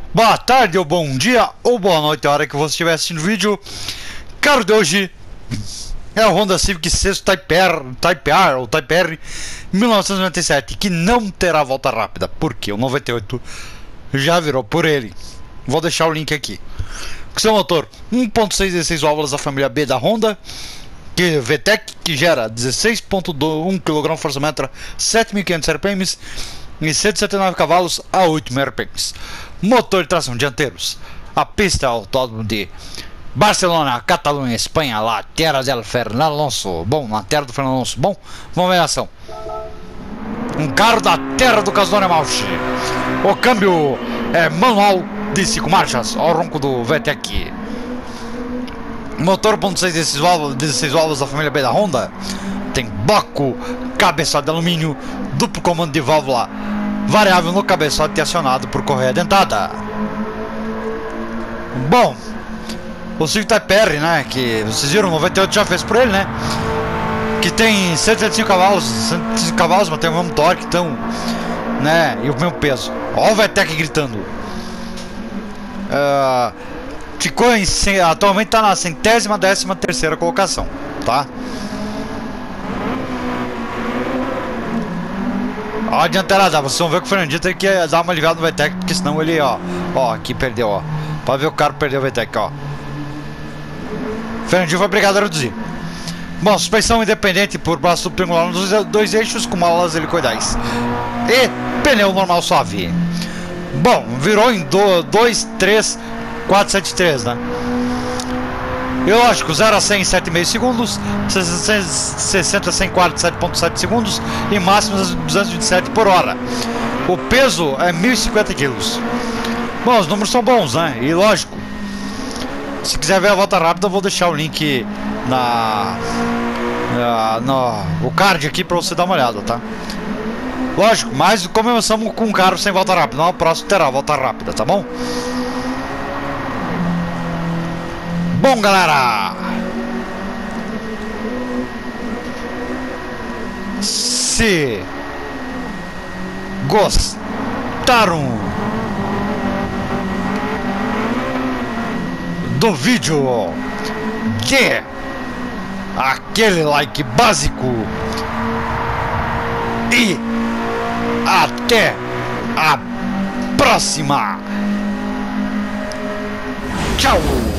Boa tarde, ou bom dia, ou boa noite, a hora que você estiver assistindo o vídeo. Carro de hoje é o Honda Civic Sexto Type R ou Type R 1997, que não terá volta rápida, porque o 98 já virou por ele. Vou deixar o link aqui. Com seu motor 1.6 16 válvulas da família B da Honda, que VTEC, que gera 16.1 kg força-metro, 7.500 RPM e 179 cavalos a 8.000 RPM. Motor de tração dianteiros. A pista é o autódromo de Barcelona, Catalunha, Espanha, lá, terra del Fernando Alonso. Bom, na terra do Fernando Alonso. Bom, vamos ver a ação. Um carro da terra do Casone Malchi. O câmbio é manual de 5 marchas. Olha o ronco do VTEC. Motor 1.6 16 válvulas da família B da Honda. Tem bloco, cabeçote de alumínio, duplo comando de válvula variável no cabeçote acionado por correia dentada. Bom, o Civic Type R, né, que vocês viram, o 98 já fez por ele, né, que tem 175 cavalos, mas tem o mesmo torque, então, né, e o mesmo peso. Olha o VTEC gritando. Atualmente está na 113ª colocação, tá? Ó, a dianteirada, vocês vão ver que o Fernandinho tem que dar uma aliviada no VTEC, porque senão ele, ó, aqui perdeu, ó. Pode ver o cara perdeu o VTEC, ó. O Fernandinho foi obrigado a reduzir. Bom, suspensão independente por braço triangular nos dois eixos com molas helicoidais. E pneu normal suave. Bom, virou em 2, 3, 4, 7, 3, né? E lógico, 0 a 100 em 7,5 segundos, 60 a 100 quartos 7,7 segundos e máximos 227 por hora. O peso é 1.050 quilos. Bom, os números são bons, né? E lógico, se quiser ver a volta rápida, eu vou deixar o link no card aqui pra você dar uma olhada, tá? Lógico, mas começamos com um carro sem volta rápida, o próximo terá volta rápida, tá bom? Bom, galera, se gostaram do vídeo, dê aquele like básico e até a próxima. Tchau.